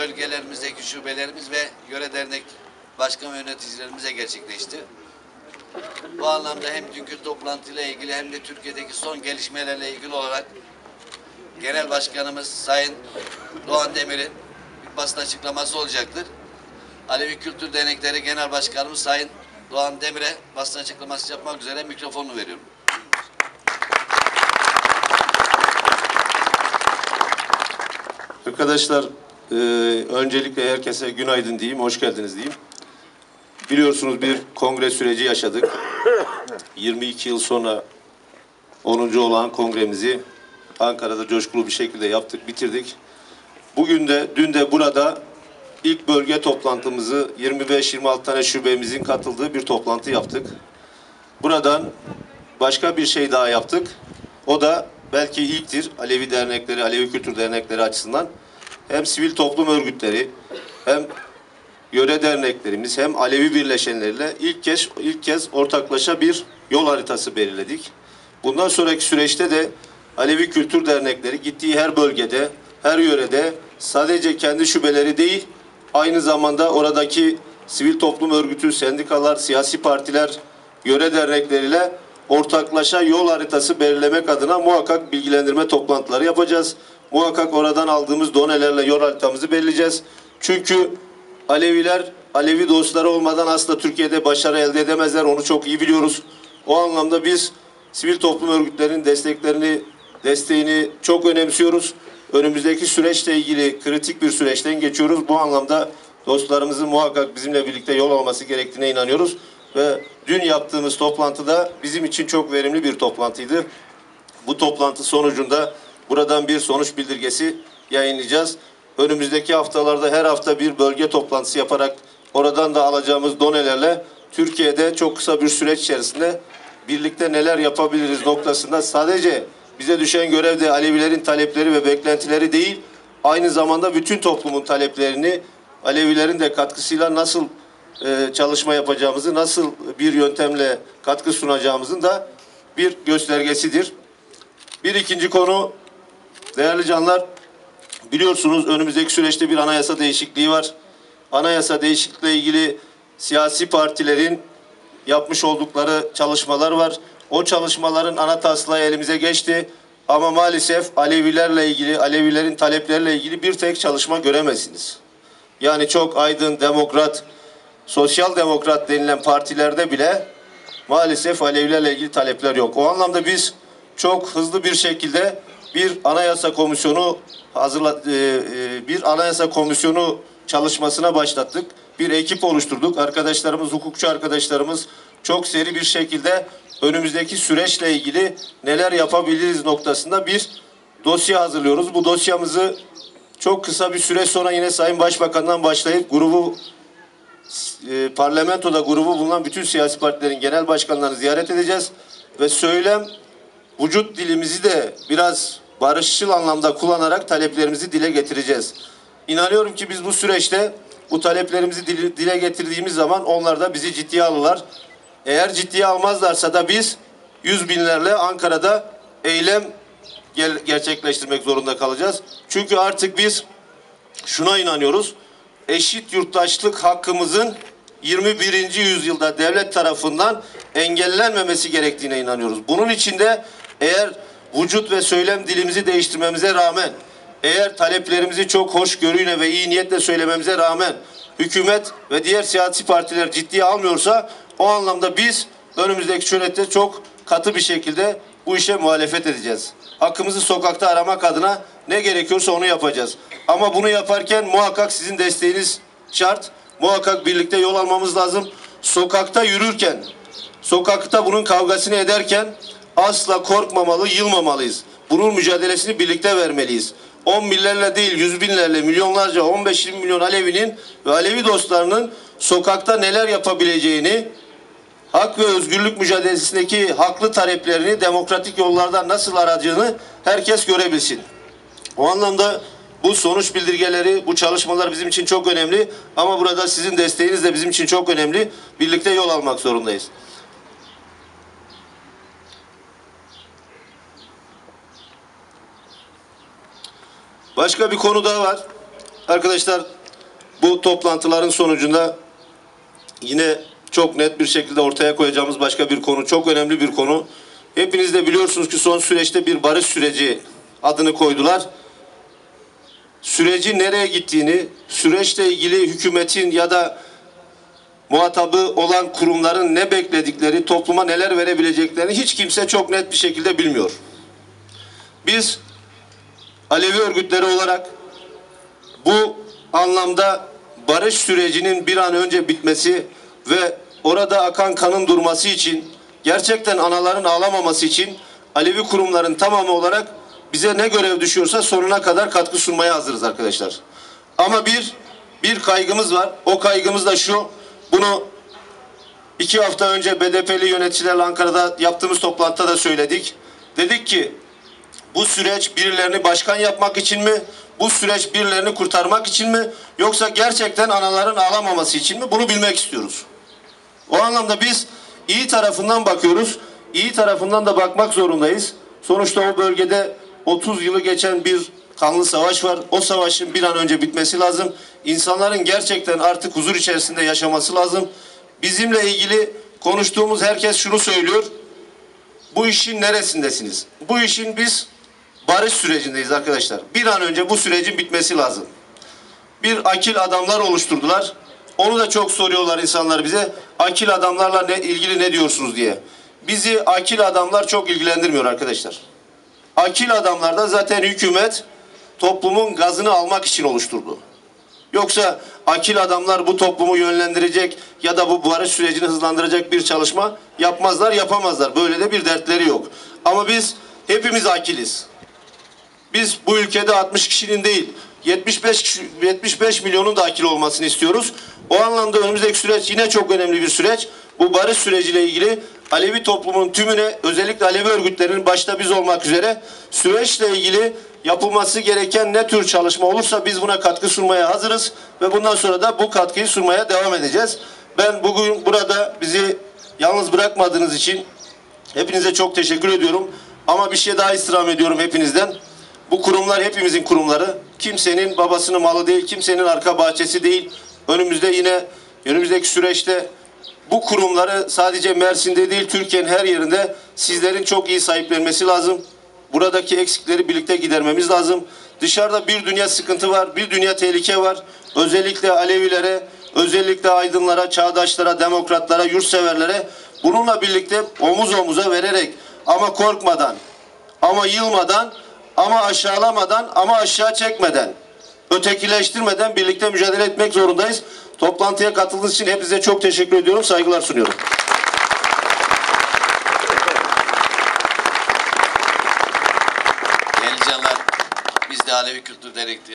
bölgelerimizdeki şubelerimiz ve yöre dernek başkan ve yöneticilerimize gerçekleşti. Bu anlamda hem dünkü toplantıyla ilgili hem de Türkiye'deki son gelişmelerle ilgili olarak Genel Başkanımız Sayın Doğan Demir'in bir basın açıklaması olacaktır. Alevi Kültür Dernekleri Genel Başkanımız Sayın Doğan Demir'e basın açıklaması yapmak üzere mikrofonu veriyorum. Arkadaşlar, öncelikle herkese günaydın diyeyim, hoş geldiniz diyeyim. Biliyorsunuz bir kongre süreci yaşadık. 22 yıl sonra 10. olan kongremizi Ankara'da coşkulu bir şekilde yaptık, bitirdik. Bugün de, dün de burada ilk bölge toplantımızı 25-26 tane şubemizin katıldığı bir toplantı yaptık. Buradan başka bir şey daha yaptık. O da belki ilktir Alevi dernekleri, Alevi kültür dernekleri açısından. Hem sivil toplum örgütleri, hem yöre derneklerimiz, hem Alevi birleşenleriyle ilk kez ortaklaşa bir yol haritası belirledik. Bundan sonraki süreçte de Alevi kültür dernekleri gittiği her bölgede, her yörede sadece kendi şubeleri değil, aynı zamanda oradaki sivil toplum örgütü, sendikalar, siyasi partiler, yöre dernekleriyle ortaklaşa yol haritası belirlemek adına muhakkak bilgilendirme toplantıları yapacağız. Muhakkak oradan aldığımız donelerle yol haritamızı belirleyeceğiz. Çünkü Aleviler, Alevi dostları olmadan asla Türkiye'de başarı elde edemezler. Onu çok iyi biliyoruz. O anlamda biz sivil toplum örgütlerinin desteğini çok önemsiyoruz. Önümüzdeki süreçle ilgili kritik bir süreçten geçiyoruz. Bu anlamda dostlarımızın muhakkak bizimle birlikte yol alması gerektiğine inanıyoruz. Ve dün yaptığımız toplantıda bizim için çok verimli bir toplantıydı. Bu toplantı sonucunda buradan bir sonuç bildirgesi yayınlayacağız. Önümüzdeki haftalarda her hafta bir bölge toplantısı yaparak oradan da alacağımız donelerle Türkiye'de çok kısa bir süreç içerisinde birlikte neler yapabiliriz noktasında sadece bize düşen görev de Alevilerin talepleri ve beklentileri değil, aynı zamanda bütün toplumun taleplerini Alevilerin de katkısıyla nasıl çalışma yapacağımızı, nasıl bir yöntemle katkı sunacağımızın da bir göstergesidir. Bir ikinci konu, değerli canlar, biliyorsunuz önümüzdeki süreçte bir anayasa değişikliği var. Anayasa değişikliğiyle ilgili siyasi partilerin yapmış oldukları çalışmalar var. O çalışmaların ana taslağı elimize geçti. Ama maalesef Alevilerle ilgili, Alevilerin talepleriyle ilgili bir tek çalışma göremezsiniz. Yani çok aydın, demokrat, sosyal demokrat denilen partilerde bile maalesef Alevilerle ilgili talepler yok. O anlamda biz çok hızlı bir şekilde bir anayasa komisyonu çalışmasına başlattık. Bir ekip oluşturduk. Arkadaşlarımız, hukukçu arkadaşlarımız çok seri bir şekilde önümüzdeki süreçle ilgili neler yapabiliriz noktasında bir dosya hazırlıyoruz. Bu dosyamızı çok kısa bir süre sonra yine Sayın Başbakan'dan başlayıp parlamentoda grubu bulunan bütün siyasi partilerin genel başkanlarını ziyaret edeceğiz ve vücut dilimizi de biraz barışçıl anlamda kullanarak taleplerimizi dile getireceğiz. İnanıyorum ki biz bu süreçte bu taleplerimizi dile getirdiğimiz zaman onlar da bizi ciddiye alırlar. Eğer ciddiye almazlarsa da biz 100 binlerle Ankara'da eylem gerçekleştirmek zorunda kalacağız. Çünkü artık biz şuna inanıyoruz. Eşit yurttaşlık hakkımızın 21. yüzyılda devlet tarafından engellenmemesi gerektiğine inanıyoruz. Bunun için de eğer vücut ve söylem dilimizi değiştirmemize rağmen, eğer taleplerimizi çok hoşgörüyle ve iyi niyetle söylememize rağmen hükümet ve diğer siyasi partiler ciddiye almıyorsa o anlamda biz önümüzdeki süreçte çok katı bir şekilde bu işe muhalefet edeceğiz. Hakkımızı sokakta aramak adına ne gerekiyorsa onu yapacağız. Ama bunu yaparken muhakkak sizin desteğiniz şart. Muhakkak birlikte yol almamız lazım. Sokakta yürürken, sokakta bunun kavgasını ederken asla korkmamalı, yılmamalıyız. Bunun mücadelesini birlikte vermeliyiz. 10 binlerle değil, 100 binlerle, milyonlarca, 15-20 milyon Alevinin ve Alevi dostlarının sokakta neler yapabileceğini, hak ve özgürlük mücadelesindeki haklı taleplerini demokratik yollardan nasıl aradığını herkes görebilsin. O anlamda bu sonuç bildirgeleri, bu çalışmalar bizim için çok önemli. Ama burada sizin desteğiniz de bizim için çok önemli. Birlikte yol almak zorundayız. Başka bir konu daha var. arkadaşlar bu toplantıların sonucunda yine çok net bir şekilde ortaya koyacağımız başka bir konu, çok önemli bir konu. Hepiniz de biliyorsunuz ki son süreçte bir barış süreci adını koydular. Sürecin nereye gittiğini, süreçle ilgili hükümetin ya da muhatabı olan kurumların ne bekledikleri, topluma neler verebileceklerini hiç kimse çok net bir şekilde bilmiyor. Biz Alevi örgütleri olarak bu anlamda barış sürecinin bir an önce bitmesi ve orada akan kanın durması için, gerçekten anaların ağlamaması için Alevi kurumların tamamı olarak bize ne görev düşüyorsa sonuna kadar katkı sunmaya hazırız arkadaşlar. Ama bir kaygımız var. O kaygımız da şu: bunu 2 hafta önce BDP'li yöneticilerle Ankara'da yaptığımız toplantıda da söyledik. Dedik ki bu süreç birilerini başkan yapmak için mi? Bu süreç birilerini kurtarmak için mi? Yoksa gerçekten anaların ağlamaması için mi? Bunu bilmek istiyoruz. O anlamda biz iyi tarafından bakıyoruz. İyi tarafından da bakmak zorundayız. Sonuçta o bölgede 30 yılı geçen bir kanlı savaş var. O savaşın bir an önce bitmesi lazım. İnsanların gerçekten artık huzur içerisinde yaşaması lazım. Bizimle ilgili konuştuğumuz herkes şunu söylüyor: bu işin neresindesiniz? Bu işin biz barış sürecindeyiz arkadaşlar. Bir an önce bu sürecin bitmesi lazım. Bir akil adamlar oluşturdular. Onu da çok soruyorlar insanlar bize. Akil adamlarla ilgili ne diyorsunuz diye. Bizi akil adamlar çok ilgilendirmiyor arkadaşlar. Akil adamlarda zaten hükümet toplumun gazını almak için oluşturdu. Yoksa akil adamlar bu toplumu yönlendirecek ya da bu barış sürecini hızlandıracak bir çalışma yapmazlar, yapamazlar. Böyle de bir dertleri yok. Ama biz hepimiz akiliz. Biz bu ülkede 60 kişinin değil, 75 milyonun da akil olmasını istiyoruz. O anlamda önümüzdeki süreç yine çok önemli bir süreç. Bu barış süreciyle ilgili Alevi toplumunun tümüne, özellikle Alevi örgütlerinin başta biz olmak üzere süreçle ilgili yapılması gereken ne tür çalışma olursa biz buna katkı sunmaya hazırız ve bundan sonra da bu katkıyı sunmaya devam edeceğiz. Ben bugün burada bizi yalnız bırakmadığınız için hepinize çok teşekkür ediyorum. Ama bir şey daha istirham ediyorum hepinizden. Bu kurumlar hepimizin kurumları. Kimsenin babasının malı değil, kimsenin arka bahçesi değil. Önümüzdeki süreçte bu kurumları sadece Mersin'de değil, Türkiye'nin her yerinde sizlerin çok iyi sahiplenmesi lazım. Buradaki eksikleri birlikte gidermemiz lazım. Dışarıda bir dünya sıkıntı var, bir dünya tehlike var. Özellikle Alevilere, özellikle aydınlara, çağdaşlara, demokratlara, yurtseverlere bununla birlikte omuz omuza vererek, ama korkmadan, ama yılmadan, ama aşağılamadan, ama aşağı çekmeden, ötekileştirmeden birlikte mücadele etmek zorundayız. Toplantıya katıldığınız için hepinize çok teşekkür ediyorum, saygılar sunuyorum. Değerli canlar, biz de Alevi Kültür Dernekleri